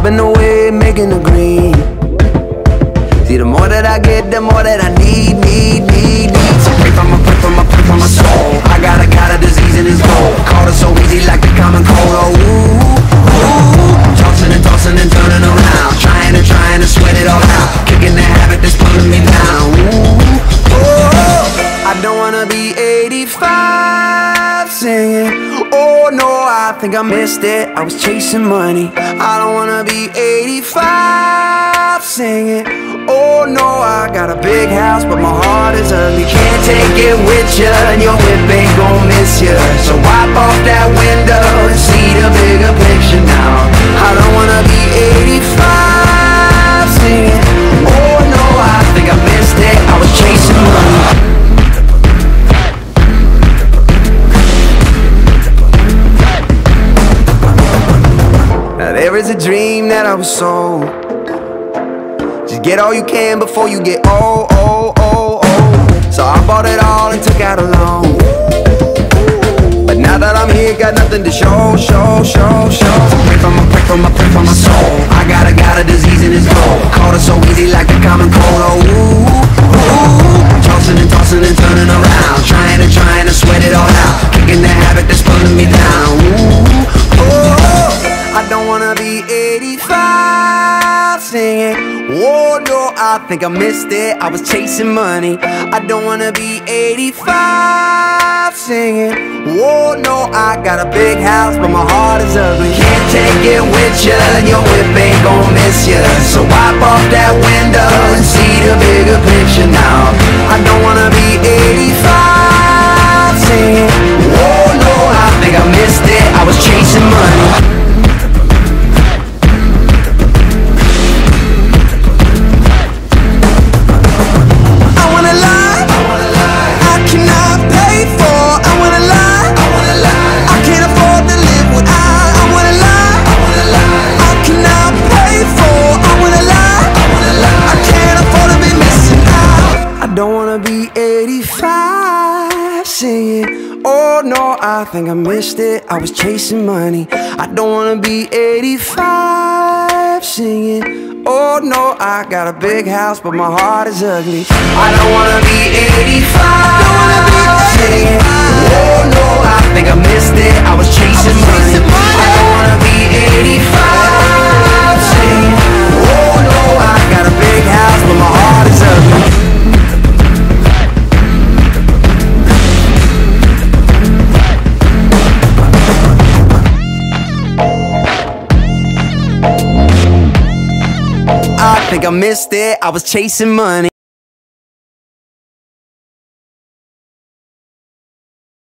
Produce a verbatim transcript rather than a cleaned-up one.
mobbing away, making a green. See, the more that I get, the more that I need, need, need, need. So pray for my, pray for my, pray for my soul. I got a, got a disease in his goal. Caught it so easy like the common cold. Oh, ooh, ooh. Tossing and tossing and turning around, trying and trying to sweat it all out, kicking the habit that's pulling me down. Ooh, ooh. I don't wanna be eighty-five singing, oh no, I think I missed it, I was chasing money. I don't wanna be eighty-five singing, oh no, I got a big house but my heart is ugly. Can't take it with ya, and your whip ain't gon' miss ya. So wipe off that window and see the bigger picture now. I don't wanna be eighty-five singing, oh no, I think I missed it, I was chasing money. There is a dream that I was sold. Just get all you can before you get old, old, old, old. So I bought it all and took out a loan. But now that I'm here, got nothing to show, show, show, show. So pray for my, pray for my, pray for my soul. I got a, got a disease in his goal. Caught it so easy like the common cold. Oh, ooh, ooh. Tossing and tossing and turning around, trying and trying to sweat it all out, kicking the habit that's pulling me down. Ooh, ooh. I don't wanna be eighty-five singing, oh no, I think I missed it, I was chasing money. I don't wanna be eighty-five singing, oh no, I got a big house but my heart is ugly. Can't take it with ya, and your whip ain't gon' miss ya. So wipe off that window and see the bigger picture now. I don't wanna be eighty-five singing, oh no, I think I missed it, I was chasing money. I think I missed it, I was chasing money. I don't wanna be eighty-five singing, oh no, I got a big house but my heart is ugly. I don't wanna be eighty-five singing, oh no, I think I missed it, I was chasing money. I don't wanna be eighty-five singing, oh no, I got a big house but my heart is ugly. I think I missed it, I was chasing money.